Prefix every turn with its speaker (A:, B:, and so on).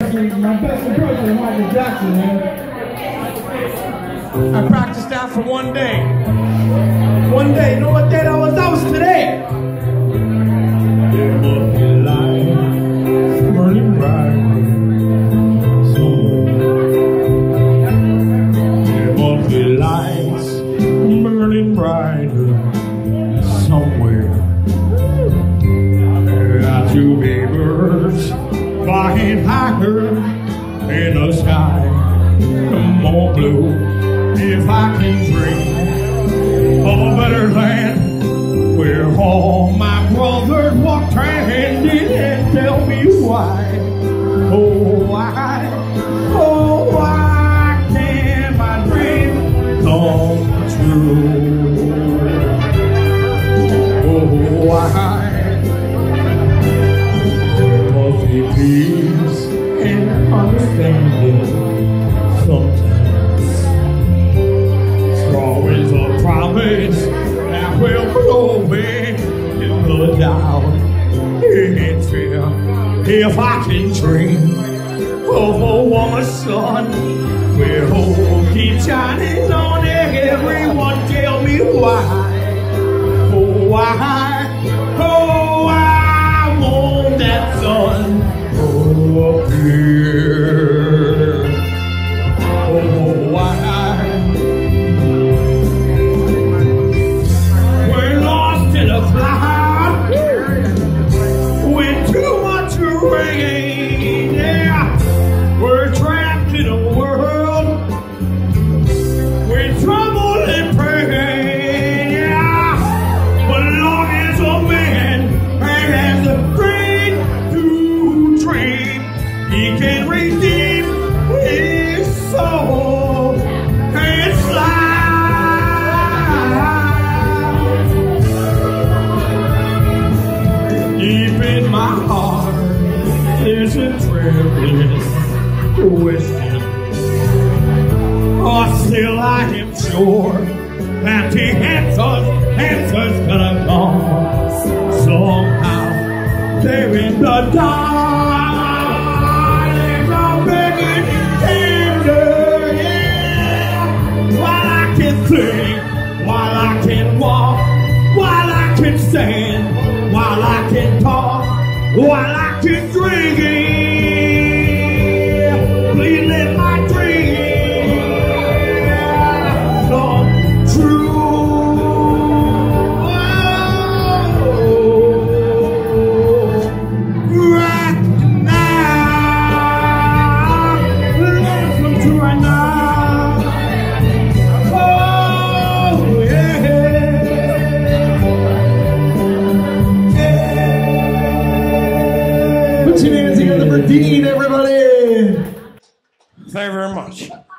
A: my best impression of Michael Jackson, man. I practiced that for one day. One day, you know what day that was? That was today. There must be lights burning bright. There must be lights burning bright somewhere. There got to be birds flying higher in the sky, more blue. If I can dream of a better land where all my brothers walk hand in hand, tell me why, oh why can't my dream come true? Oh why? Must be peace and understanding sometimes. Straw is a promise that will blow me in the down. It's fear if I can dream of a woman's son where hope keeps shining on everyone. Tell me why, oh why, oh why won't that sun appear? Oh why? We're lost in a cloud with too much rain. Yeah, we're trapped in a world with trouble and pain. Yeah, but long as a man has the brain to dream, he can redeem his soul and fly. Deep in my heart, there's a trembling question. Oh, still I am sure that the answer's gonna come somehow. There in the dark, there's a begging tender, yeah. While I can sing, while I can walk, while I can stand, while I can talk, while I can drink, please let my dream come true. Right now, let it come true right now. Oh yeah. Put your hands together for Dean, everybody. Thank you very much.